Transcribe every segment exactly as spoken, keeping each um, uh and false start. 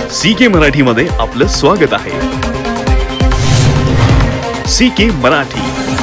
C के मराठी मध्ये आपलं स्वागत आहे। सी के मराठी।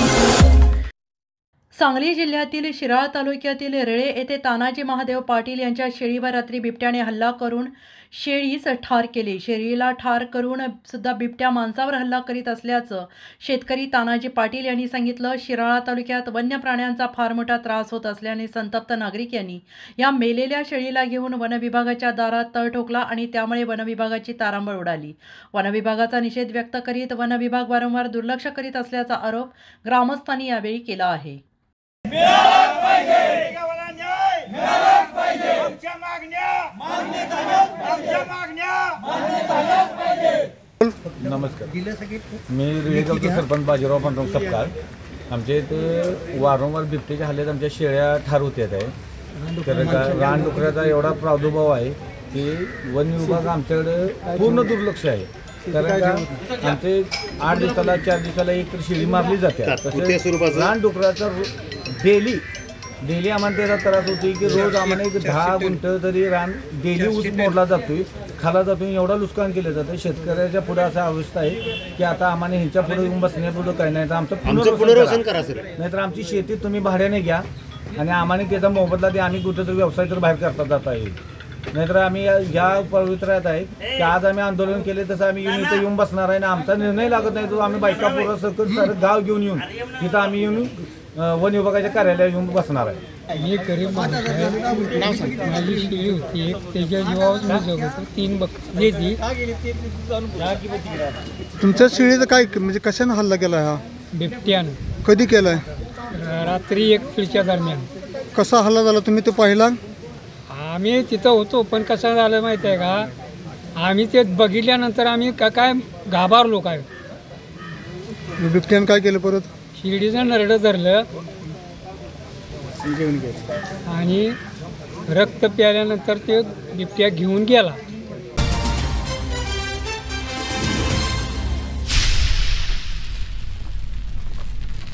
सांगली जिल्ह्यातील शिराळा तालुक्यातील रेळे येथे तानाजी महादेव पाटील यांच्या शेळीवर रात्री बिबट्याने हल्ला करून शेळीस ठार केले। शेळीला ठार करून सुद्धा बिबट्या माणसावर हल्ला करीत असल्याचं शेतकरी तानाजी पाटील यांनी सांगितलं। शिराळा तालुक्यात वन्य प्राण्यांचा फार मोठा त्रास होत असल्याने संतप्त नागरिक यांनी या मेलेल्या शेळीला घेऊन वनविभागाच्या दारात तळ ठोकला आणि त्यामुळे वनविभागाची तारांबळ उडाली। वनविभागाचा निषेध व्यक्त करीत वनविभाग वारंवार दुर्लक्ष करीत असल्याचा आरोप ग्रामस्थांनी यावेळी केला आहे। नमस्कार, मी रेळेगावचा सरपंच बाजीराव पांडुरंग सपकाळ। आमच्या इथे वारंवार बिबट्याच्या हल्ल्यात आमच्या शेळ्या ठार होत्यात आहे। तर रानडुकराचा एवढा प्रादुर्भाव आहे की वन विभाग आमच्याकडे पूर्ण दुर्लक्ष आहे। कारण का आमचे आठ दिवसाला चार दिवसाला एक तर शेळी मारली जाते। तसेच रानडुकराचा डेली डेली आम्हाला त्याचा त्रास होतो की रोज आम्हाला एक दहा गुंठ तरी रान डेली ऊस मोडला जातोय, खाला जातोय, एवढा नुकसान केलं जातं। शेतकऱ्याच्या पुढे असा अवस्था आहे की आता आम्हाला ह्यांच्या पुढे येऊन बसण्यापुढं काही नाही, तर आमचं पुनर्वसन करा, नाहीतर आमची शेती तुम्ही भाड्याने घ्या आणि आम्हाला त्याचा मोबदला द्या। आम्ही कुठेतरी व्यवसाय तर बाहेर करता जाता येईल, नाहीतर आम्ही या पवित्रात आहे की आज आम्ही आंदोलन केले तसं आम्ही येऊन इथं येऊन बसणार आहे ना। आमचा निर्णय लागत नाही तो आम्ही बायका पोरं सकट सारं गाव घेऊन येऊन तिथं आम्ही येऊन वन विभागाच्या कार्यालयात येऊन बसणार आहे। मी गरीब माणूस आहे, माझी शेळी होती एक, त्याच्या जीवावर मी जगतो, तीन बकरी ती। तुमच्या शेळीचं काय म्हणजे कशाने हल्ला केला हा? बिबट्यानं। कधी केलाय? रात्री एक दीडच्या दरम्यान। कसा हल्ला झाला तुम्ही तो पाहिला? आम्ही तिथं होतो, पण कसं झालं माहिती आहे का, आम्ही ते बघितल्यानंतर आम्ही का काय घाबरलो काय। बिबट्यानं काय केलं परत? शिडीचं नरडं धरलं आणि रक्त प्यायल्यानंतर ते बिबट्या घेऊन गेला।